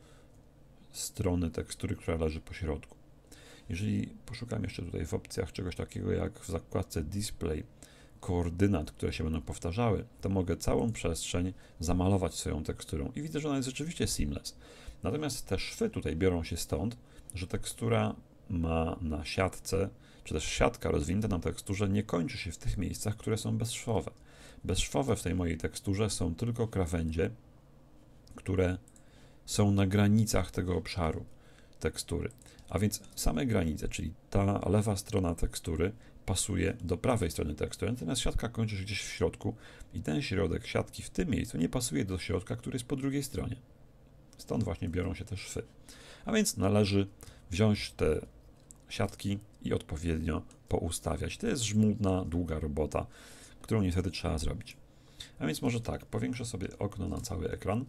strony tekstury, która leży po środku. Jeżeli poszukam jeszcze tutaj w opcjach czegoś takiego jak w zakładce Display koordynat, które się będą powtarzały, to mogę całą przestrzeń zamalować swoją teksturą i widzę, że ona jest rzeczywiście seamless. Natomiast te szwy tutaj biorą się stąd, że tekstura ma na siatce, czy też siatka rozwinięta na teksturze nie kończy się w tych miejscach, które są bezszwowe. Bezszwowe w tej mojej teksturze są tylko krawędzie, które są na granicach tego obszaru tekstury. A więc same granice, czyli ta lewa strona tekstury pasuje do prawej strony tekstury, natomiast siatka kończy się gdzieś w środku i ten środek siatki w tym miejscu nie pasuje do środka, który jest po drugiej stronie. Stąd właśnie biorą się te szwy. A więc należy wziąć te siatki i odpowiednio poustawiać. To jest żmudna, długa robota, którą niestety trzeba zrobić. A więc może tak, powiększę sobie okno na cały ekran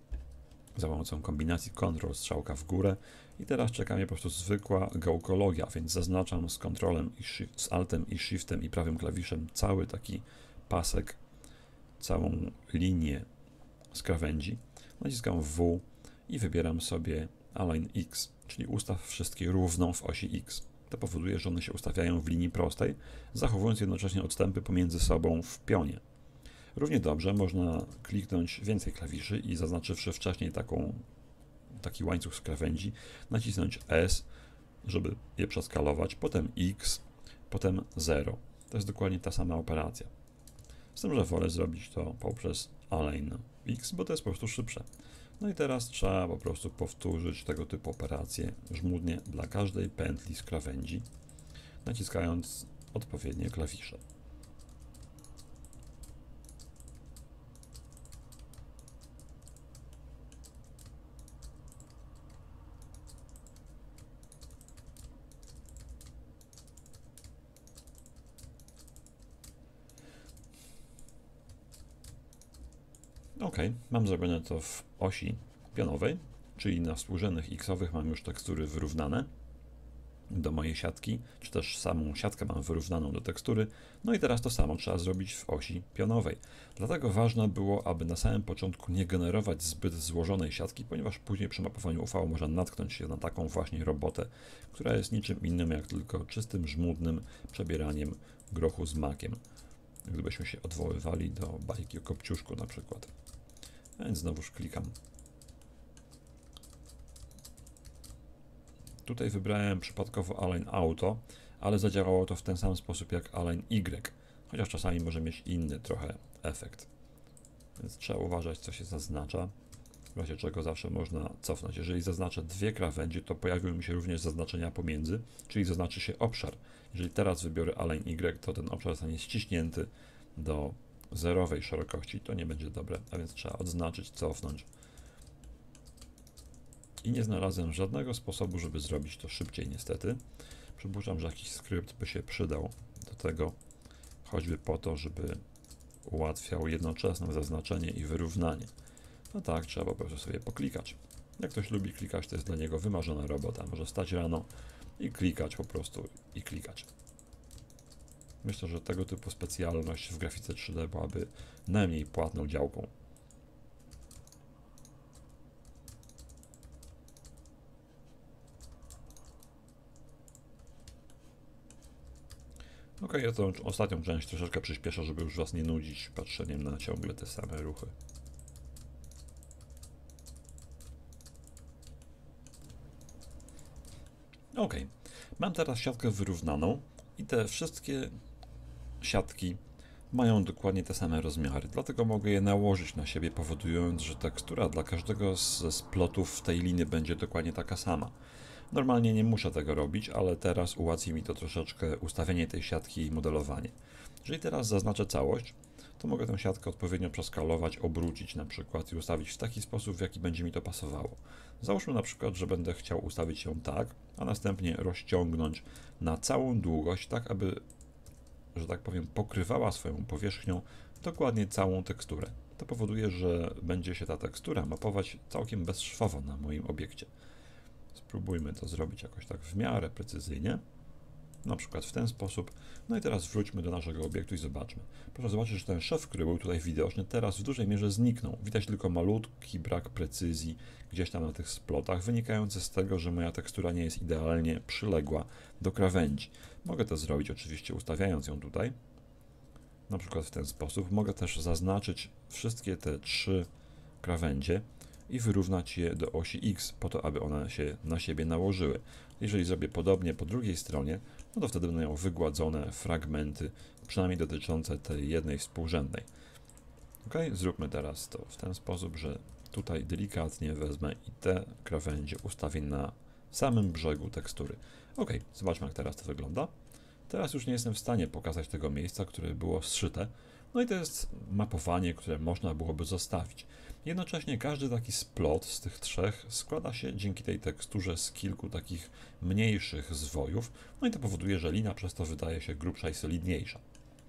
za pomocą kombinacji Ctrl strzałka w górę i teraz czeka mnie po prostu zwykła gałkologia, więc zaznaczam z Ctrlem i z Altem i Shiftem i prawym klawiszem cały taki pasek, całą linię z krawędzi. Naciskam W i wybieram sobie Align X, czyli ustaw wszystkie równą w osi X. To powoduje, że one się ustawiają w linii prostej, zachowując jednocześnie odstępy pomiędzy sobą w pionie. Równie dobrze można kliknąć więcej klawiszy i zaznaczywszy wcześniej taki łańcuch z krawędzi, nacisnąć S, żeby je przeskalować, potem X, potem 0. To jest dokładnie ta sama operacja. Z tym, że wolę zrobić to poprzez Align X, bo to jest po prostu szybsze. No i teraz trzeba po prostu powtórzyć tego typu operacje żmudnie dla każdej pętli z krawędzi. naciskając odpowiednie klawisze. OK, mam zrobione to w osi pionowej, czyli na współrzędnych x-owych mam już tekstury wyrównane do mojej siatki, czy też samą siatkę mam wyrównaną do tekstury. No i teraz to samo trzeba zrobić w osi pionowej. Dlatego ważne było, aby na samym początku nie generować zbyt złożonej siatki, ponieważ później przy mapowaniu UV można natknąć się na taką właśnie robotę, która jest niczym innym jak tylko czystym, żmudnym przebieraniem grochu z makiem. Gdybyśmy się odwoływali do bajki o Kopciuszku na przykład. A więc znowuż klikam. Tutaj wybrałem przypadkowo Align Auto, ale zadziałało to w ten sam sposób jak Align Y, chociaż czasami może mieć inny trochę efekt. Więc trzeba uważać, co się zaznacza, w razie czego zawsze można cofnąć. Jeżeli zaznaczę dwie krawędzie, to pojawiły mi się również zaznaczenia pomiędzy, czyli zaznaczy się obszar. Jeżeli teraz wybiorę Align Y, to ten obszar zostanie ściśnięty do zerowej szerokości, to nie będzie dobre, a więc trzeba odznaczyć, cofnąć. I nie znalazłem żadnego sposobu, żeby zrobić to szybciej niestety. Przypuszczam, że jakiś skrypt by się przydał do tego, choćby po to, żeby ułatwiał jednoczesne zaznaczenie i wyrównanie. No tak, trzeba po prostu sobie poklikać. Jak ktoś lubi klikać, to jest dla niego wymarzona robota. Może wstać rano i klikać po prostu i klikać. Myślę, że tego typu specjalność w grafice 3D byłaby najmniej płatną działką. Ok, ja tą ostatnią część troszeczkę przyspieszę, żeby już Was nie nudzić patrzeniem na ciągle te same ruchy. Ok, mam teraz siatkę wyrównaną i te wszystkie siatki mają dokładnie te same rozmiary, dlatego mogę je nałożyć na siebie, powodując, że tekstura dla każdego z splotów w tej linii będzie dokładnie taka sama. Normalnie nie muszę tego robić, ale teraz ułatwi mi to troszeczkę ustawienie tej siatki i modelowanie. Jeżeli teraz zaznaczę całość, to mogę tę siatkę odpowiednio przeskalować, obrócić na przykład i ustawić w taki sposób, w jaki będzie mi to pasowało. Załóżmy na przykład, że będę chciał ustawić ją tak, a następnie rozciągnąć na całą długość, tak aby, że tak powiem, pokrywała swoją powierzchnią dokładnie całą teksturę. To powoduje, że będzie się ta tekstura mapować całkiem bezszwowo na moim obiekcie. Spróbujmy to zrobić jakoś tak w miarę precyzyjnie, na przykład w ten sposób. No i teraz wróćmy do naszego obiektu i zobaczmy. Proszę zobaczyć, że ten szef, który był tutaj widoczny, teraz w dużej mierze zniknął. Widać tylko malutki brak precyzji gdzieś tam na tych splotach, wynikający z tego, że moja tekstura nie jest idealnie przyległa do krawędzi. Mogę to zrobić oczywiście ustawiając ją tutaj, na przykład w ten sposób. Mogę też zaznaczyć wszystkie te trzy krawędzie i wyrównać je do osi X, po to, aby one się na siebie nałożyły. Jeżeli zrobię podobnie po drugiej stronie, no to wtedy będę miał wygładzone fragmenty, przynajmniej dotyczące tej jednej współrzędnej. Ok, zróbmy teraz to w ten sposób, że tutaj delikatnie wezmę i te krawędzie ustawię na samym brzegu tekstury. Ok, zobaczmy, jak teraz to wygląda. Teraz już nie jestem w stanie pokazać tego miejsca, które było zszyte. No i to jest mapowanie, które można byłoby zostawić. Jednocześnie każdy taki splot z tych trzech składa się dzięki tej teksturze z kilku takich mniejszych zwojów, no i to powoduje, że lina przez to wydaje się grubsza i solidniejsza.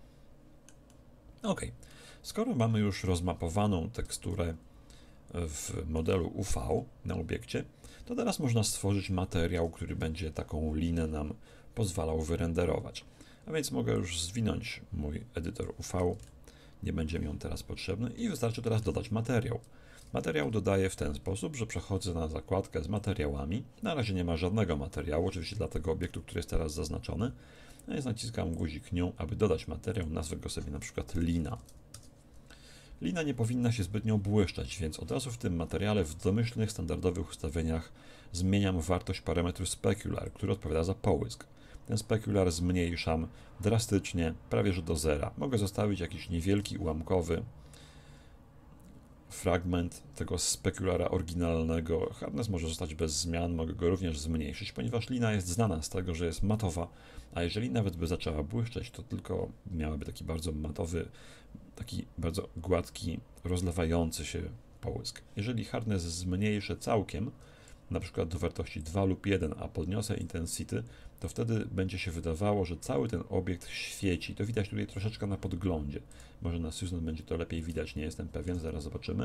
Ok, skoro mamy już rozmapowaną teksturę w modelu UV na obiekcie, to teraz można stworzyć materiał, który będzie taką linę nam pozwalał wyrenderować. A więc mogę już zwinąć mój edytor UV, nie będzie mi on teraz potrzebny i wystarczy teraz dodać materiał. Materiał dodaję w ten sposób, że przechodzę na zakładkę z materiałami. Na razie nie ma żadnego materiału, oczywiście dla tego obiektu, który jest teraz zaznaczony. A więc naciskam guzik New, aby dodać materiał, nazwę go sobie na przykład lina. Lina nie powinna się zbytnio błyszczeć, więc od razu w tym materiale w domyślnych, standardowych ustawieniach zmieniam wartość parametru specular, który odpowiada za połysk. Ten specular zmniejszam drastycznie, prawie że do zera. Mogę zostawić jakiś niewielki, ułamkowy fragment tego spekulara oryginalnego. Hardness może zostać bez zmian, mogę go również zmniejszyć, ponieważ lina jest znana z tego, że jest matowa, a jeżeli nawet by zaczęła błyszczeć, to tylko miałaby taki bardzo matowy, taki bardzo gładki, rozlewający się połysk. Jeżeli hardness zmniejszę całkiem, na przykład do wartości 2 lub 1, a podniosę intensity, to wtedy będzie się wydawało, że cały ten obiekt świeci. To widać tutaj troszeczkę na podglądzie. Może na Susan będzie to lepiej widać, nie jestem pewien, zaraz zobaczymy.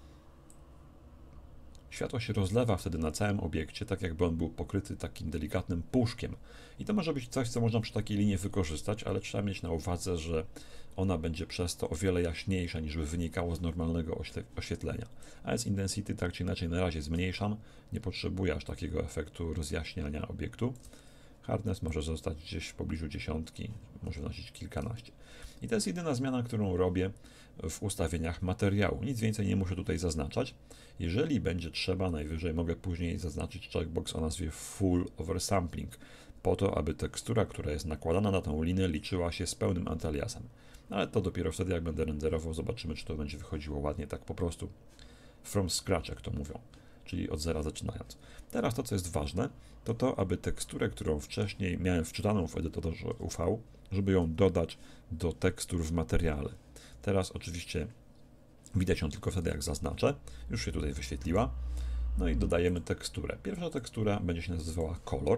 Światło się rozlewa wtedy na całym obiekcie, tak jakby on był pokryty takim delikatnym puszkiem. I to może być coś, co można przy takiej linii wykorzystać, ale trzeba mieć na uwadze, że ona będzie przez to o wiele jaśniejsza, niż by wynikało z normalnego oświetlenia. A więc intensity tak czy inaczej na razie zmniejszam, nie potrzebuję aż takiego efektu rozjaśniania obiektu. Hardness może zostać gdzieś w pobliżu dziesiątki, może wynosić kilkanaście. I to jest jedyna zmiana, którą robię w ustawieniach materiału. Nic więcej nie muszę tutaj zaznaczać. Jeżeli będzie trzeba, najwyżej mogę później zaznaczyć checkbox o nazwie Full Oversampling, po to, aby tekstura, która jest nakładana na tą linię, liczyła się z pełnym antyaliasem. Ale to dopiero wtedy, jak będę renderował, zobaczymy, czy to będzie wychodziło ładnie, tak po prostu from scratch, jak to mówią, czyli od zera zaczynając. Teraz to, co jest ważne, to to, aby teksturę, którą wcześniej miałem wczytaną w edytorze UV, żeby ją dodać do tekstur w materiale. Teraz oczywiście widać ją tylko wtedy, jak zaznaczę. Już się tutaj wyświetliła. No i dodajemy teksturę. Pierwsza tekstura będzie się nazywała kolor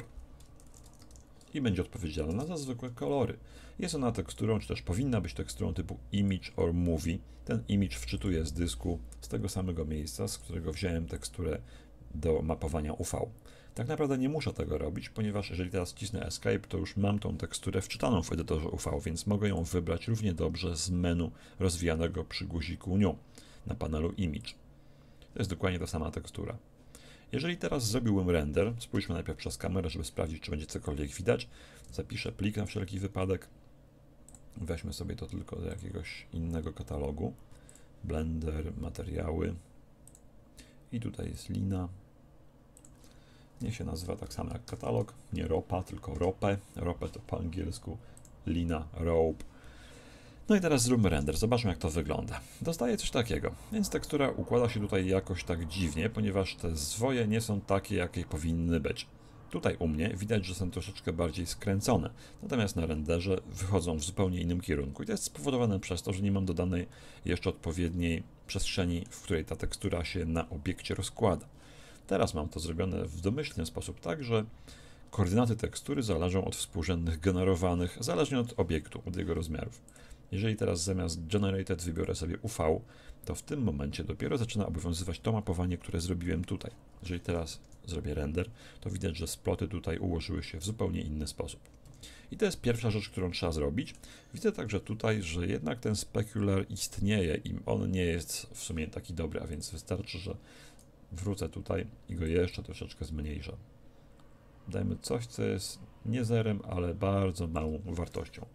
i będzie odpowiedzialna za zwykłe kolory. Jest ona teksturą, czy też powinna być teksturą typu image or movie. Ten image wczytuję z dysku z tego samego miejsca, z którego wziąłem teksturę do mapowania UV. Tak naprawdę nie muszę tego robić, ponieważ jeżeli teraz wcisnę Escape, to już mam tą teksturę wczytaną w edytorze UV, więc mogę ją wybrać równie dobrze z menu rozwijanego przy guziku New na panelu Image. To jest dokładnie ta sama tekstura. Jeżeli teraz zrobiłbym render, spójrzmy najpierw przez kamerę, żeby sprawdzić, czy będzie cokolwiek widać. Zapiszę plik na wszelki wypadek. Weźmy sobie to tylko do jakiegoś innego katalogu. Blender, materiały. I tutaj jest lina. Niech się nazywa tak samo jak katalog. Nie ropa, tylko ropę. Ropę to po angielsku lina, rope. No i teraz zróbmy render. Zobaczmy, jak to wygląda. Dostaję coś takiego. Więc tekstura układa się tutaj jakoś tak dziwnie, ponieważ te zwoje nie są takie, jakie powinny być. Tutaj u mnie widać, że są troszeczkę bardziej skręcone. Natomiast na renderze wychodzą w zupełnie innym kierunku. I to jest spowodowane przez to, że nie mam dodanej jeszcze odpowiedniej przestrzeni, w której ta tekstura się na obiekcie rozkłada. Teraz mam to zrobione w domyślny sposób, tak, że koordynaty tekstury zależą od współrzędnych generowanych, zależnie od obiektu, od jego rozmiarów. Jeżeli teraz zamiast Generated wybiorę sobie UV, to w tym momencie dopiero zaczyna obowiązywać to mapowanie, które zrobiłem tutaj. Jeżeli teraz zrobię render, to widać, że sploty tutaj ułożyły się w zupełnie inny sposób. I to jest pierwsza rzecz, którą trzeba zrobić. Widzę także tutaj, że jednak ten spekular istnieje i on nie jest w sumie taki dobry, a więc wystarczy, że wrócę tutaj i go jeszcze troszeczkę zmniejszę. Dajmy coś, co jest nie zerem, ale bardzo małą wartością.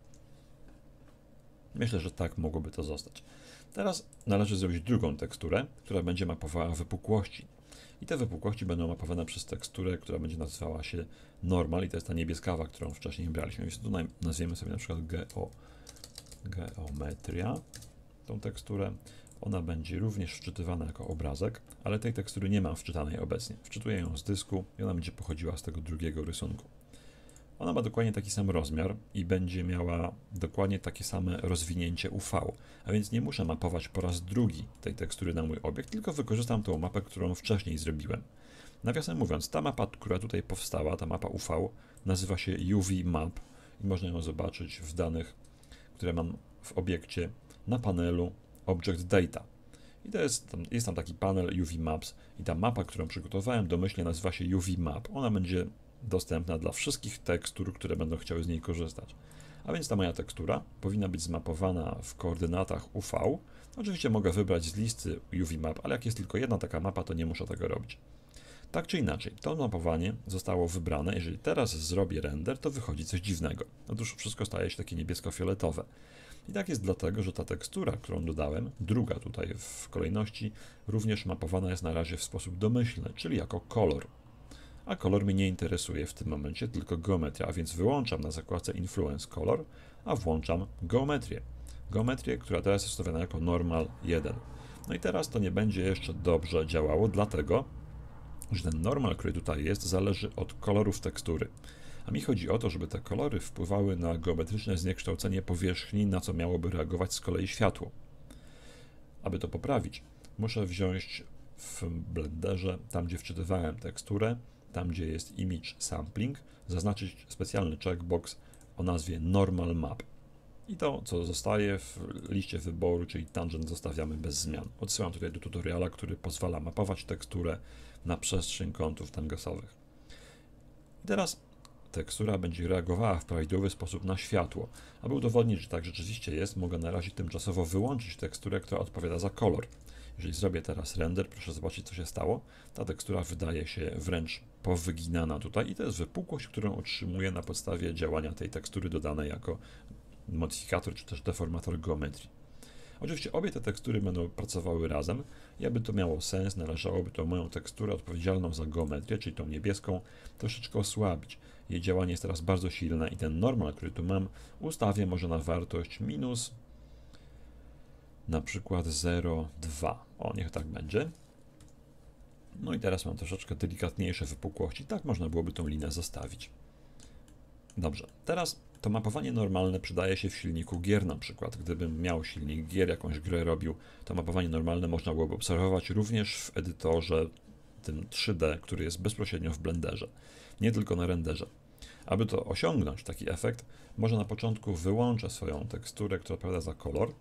Myślę, że tak mogłoby to zostać. Teraz należy zrobić drugą teksturę, która będzie mapowała wypukłości. I te wypukłości będą mapowane przez teksturę, która będzie nazywała się normal i to jest ta niebieskawa, którą wcześniej braliśmy. Więc tutaj nazwiemy sobie na przykład geometria, tą teksturę. Ona będzie również wczytywana jako obrazek, ale tej tekstury nie mam wczytanej obecnie. Wczytuję ją z dysku i ona będzie pochodziła z tego drugiego rysunku. Ona ma dokładnie taki sam rozmiar i będzie miała dokładnie takie same rozwinięcie UV, a więc nie muszę mapować po raz drugi tej tekstury na mój obiekt, tylko wykorzystam tą mapę, którą wcześniej zrobiłem. Nawiasem mówiąc, ta mapa, która tutaj powstała, ta mapa UV, nazywa się UV Map i można ją zobaczyć w danych, które mam w obiekcie na panelu Object Data. I to jest tam taki panel UV Maps i ta mapa, którą przygotowałem, domyślnie nazywa się UV Map. Ona będzie dostępna dla wszystkich tekstur, które będą chciały z niej korzystać. A więc ta moja tekstura powinna być zmapowana w koordynatach UV. Oczywiście mogę wybrać z listy UV Map, ale jak jest tylko jedna taka mapa, to nie muszę tego robić. Tak czy inaczej, to mapowanie zostało wybrane. Jeżeli teraz zrobię render, to wychodzi coś dziwnego. Otóż wszystko staje się takie niebiesko-fioletowe. I tak jest dlatego, że ta tekstura, którą dodałem, druga tutaj w kolejności, również mapowana jest na razie w sposób domyślny, czyli jako kolor. A kolor mnie nie interesuje w tym momencie, tylko geometria, a więc wyłączam na zakładce Influence Color, a włączam geometrię. Geometrię, która teraz jest ustawiona jako Normal 1. No i teraz to nie będzie jeszcze dobrze działało, dlatego że ten normal, który tutaj jest, zależy od kolorów tekstury. A mi chodzi o to, żeby te kolory wpływały na geometryczne zniekształcenie powierzchni, na co miałoby reagować z kolei światło. Aby to poprawić, muszę wziąć w Blenderze, tam gdzie wczytywałem teksturę, tam gdzie jest Image Sampling, zaznaczyć specjalny checkbox o nazwie Normal Map. I to, co zostaje w liście wyboru, czyli tangent, zostawiamy bez zmian. Odsyłam tutaj do tutoriala, który pozwala mapować teksturę na przestrzeń kątów tangensowych. I teraz tekstura będzie reagowała w prawidłowy sposób na światło. Aby udowodnić, że tak rzeczywiście jest, mogę na razie tymczasowo wyłączyć teksturę, która odpowiada za kolor. Jeżeli zrobię teraz render, proszę zobaczyć, co się stało. Ta tekstura wydaje się wręcz powyginana tutaj i to jest wypukłość, którą otrzymuję na podstawie działania tej tekstury dodanej jako modyfikator czy też deformator geometrii. Oczywiście obie te tekstury będą pracowały razem i aby to miało sens, należałoby tą moją teksturę odpowiedzialną za geometrię, czyli tą niebieską, troszeczkę osłabić. Jej działanie jest teraz bardzo silne i ten normal, który tu mam, ustawię może na wartość minus na przykład 0,2. O, niech tak będzie. No i teraz mam troszeczkę delikatniejsze wypukłości, tak można byłoby tą linię zostawić. Dobrze, teraz to mapowanie normalne przydaje się w silniku gier na przykład. Gdybym miał silnik gier, jakąś grę robił, to mapowanie normalne można byłoby obserwować również w edytorze tym 3D, który jest bezpośrednio w Blenderze, nie tylko na renderze. Aby to osiągnąć, taki efekt, może na początku wyłączę swoją teksturę, która odpowiada za kolor,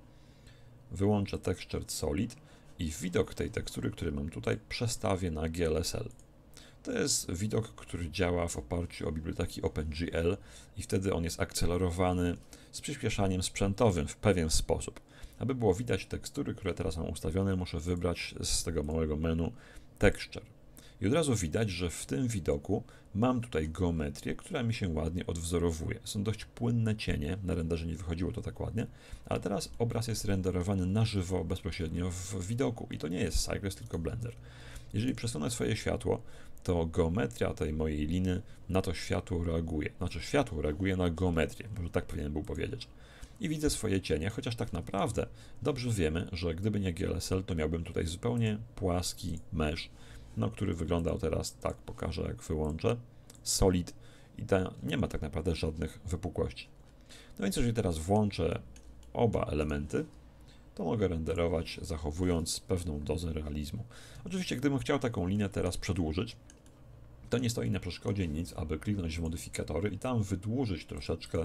wyłączę Textured Solid i widok tej tekstury, który mam tutaj, przestawię na GLSL. To jest widok, który działa w oparciu o biblioteki OpenGL i wtedy on jest akcelerowany z przyspieszaniem sprzętowym w pewien sposób. Aby było widać tekstury, które teraz mam ustawione, muszę wybrać z tego małego menu Texture. I od razu widać, że w tym widoku mam tutaj geometrię, która mi się ładnie odwzorowuje. Są dość płynne cienie, na renderze nie wychodziło to tak ładnie, ale teraz obraz jest renderowany na żywo, bezpośrednio w widoku i to nie jest Cycles, tylko Blender. Jeżeli przesunę swoje światło, to geometria tej mojej liny na to światło reaguje. Znaczy światło reaguje na geometrię, może tak powinien był powiedzieć. I widzę swoje cienie, chociaż tak naprawdę dobrze wiemy, że gdyby nie GLSL, to miałbym tutaj zupełnie płaski mesh, no, który wyglądał teraz tak, pokażę jak wyłączę, solid i nie ma tak naprawdę żadnych wypukłości. No więc jeżeli teraz włączę oba elementy, to mogę renderować, zachowując pewną dozę realizmu. Oczywiście, gdybym chciał taką linię teraz przedłużyć, to nie stoi na przeszkodzie nic, aby kliknąć w modyfikatory i tam wydłużyć troszeczkę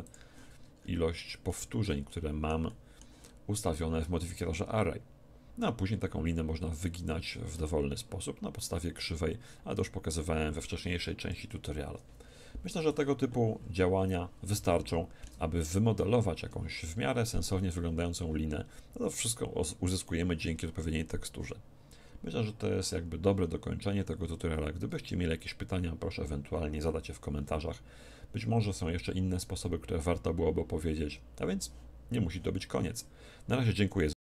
ilość powtórzeń, które mam ustawione w modyfikatorze Array. No a później taką linię można wyginać w dowolny sposób na podstawie krzywej, ale to już pokazywałem we wcześniejszej części tutoriala. Myślę, że tego typu działania wystarczą, aby wymodelować jakąś w miarę sensownie wyglądającą linę. No to wszystko uzyskujemy dzięki odpowiedniej teksturze. Myślę, że to jest jakby dobre dokończenie tego tutoriala. Gdybyście mieli jakieś pytania, proszę ewentualnie zadać je w komentarzach. Być może są jeszcze inne sposoby, które warto byłoby opowiedzieć, a więc nie musi to być koniec. Na razie dziękuję za